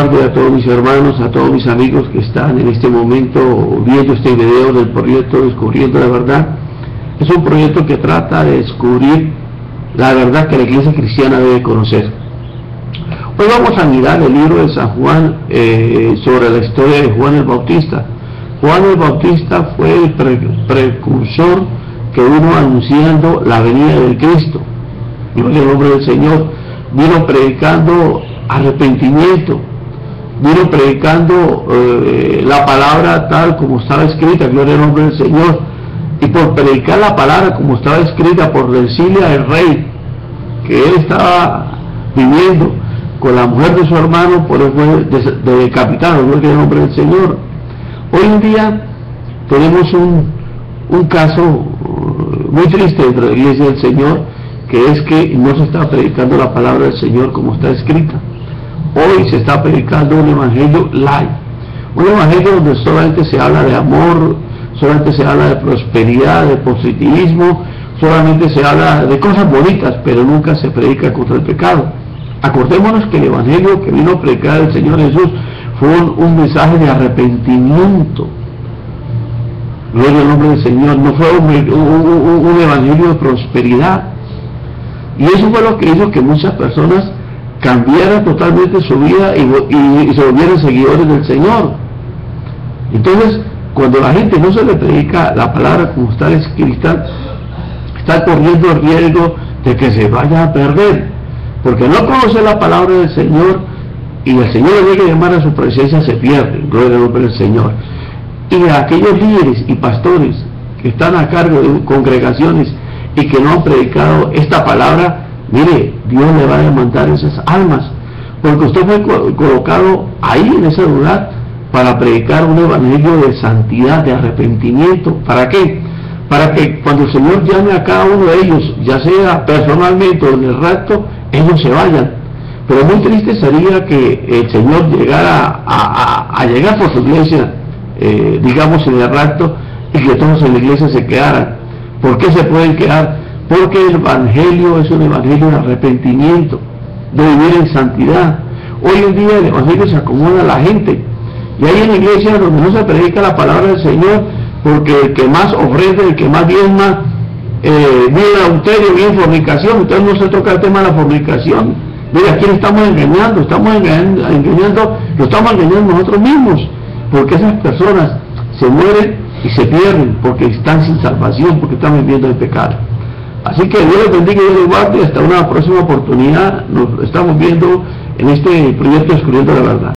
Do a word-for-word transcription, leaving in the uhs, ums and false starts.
guarde a todos mis hermanos, a todos mis amigos que están en este momento viendo este video del proyecto Descubriendo la Verdad. Es un proyecto que trata de descubrir la verdad que la iglesia cristiana debe conocer. Hoy vamos a mirar el libro de San Juan eh, sobre la historia de Juan el Bautista. Juan el Bautista fue el pre precursor que vino anunciando la venida del Cristo. Gloria al nombre del Señor. Vino predicando arrepentimiento, vino predicando eh, la palabra tal como estaba escrita, gloria al nombre del Señor. Y por predicar la palabra como estaba escrita, por decirle al rey que él estaba viviendo con la mujer de su hermano, por él fue decapitado, gloria al nombre del Señor. Hoy en día tenemos un, un caso muy triste dentro de la iglesia del Señor, que es que no se está predicando la palabra del Señor como está escrita. Hoy se está predicando un evangelio light, un evangelio donde solamente se habla de amor, solamente se habla de prosperidad, de positivismo, solamente se habla de cosas bonitas, pero nunca se predica contra el pecado. Acordémonos que el evangelio que vino a predicar el Señor Jesús fue un, un mensaje de arrepentimiento. Gloria al nombre del Señor. No fue un, un, un evangelio de prosperidad. Y eso fue lo que hizo que muchas personas cambiaran totalmente su vida y, y, y se volvieran seguidores del Señor. Entonces, cuando la gente no se le predica la palabra como está escrita, está corriendo el riesgo de que se vaya a perder, porque no conoce la palabra del Señor y el Señor le llega a llamar a su presencia, se pierde. Gloria al nombre del Señor. Y a aquellos líderes y pastores que están a cargo de congregaciones y que no han predicado esta palabra, mire, Dios le va a demandar esas almas, porque usted fue colocado ahí en ese lugar para predicar un evangelio de santidad, de arrepentimiento. ¿Para qué? Para que cuando el Señor llame a cada uno de ellos, ya sea personalmente o en el rapto, ellos se vayan. Pero muy triste sería que el Señor llegara a, a, a llegar por su iglesia, eh, digamos en el rapto, y que todos en la iglesia se quedaran. ¿Por qué se pueden quedar? Porque el evangelio es un evangelio de arrepentimiento, de vivir en santidad. Hoy en día el evangelio se acomoda a la gente, y hay en la iglesia donde no se predica la palabra del Señor, porque el que más ofrece, el que más diezma, eh, vive adulterio, vive fornicación. Entonces no se toca el tema de la fornicación. Mira, aquí le estamos engañando, estamos engañando, engañando, lo estamos engañando nosotros mismos, porque esas personas se mueren y se pierden porque están sin salvación, porque están viviendo en pecado. Así que Dios les bendiga y Dios les guarde. Hasta una próxima oportunidad. Nos estamos viendo en este proyecto Descubriendo la Verdad.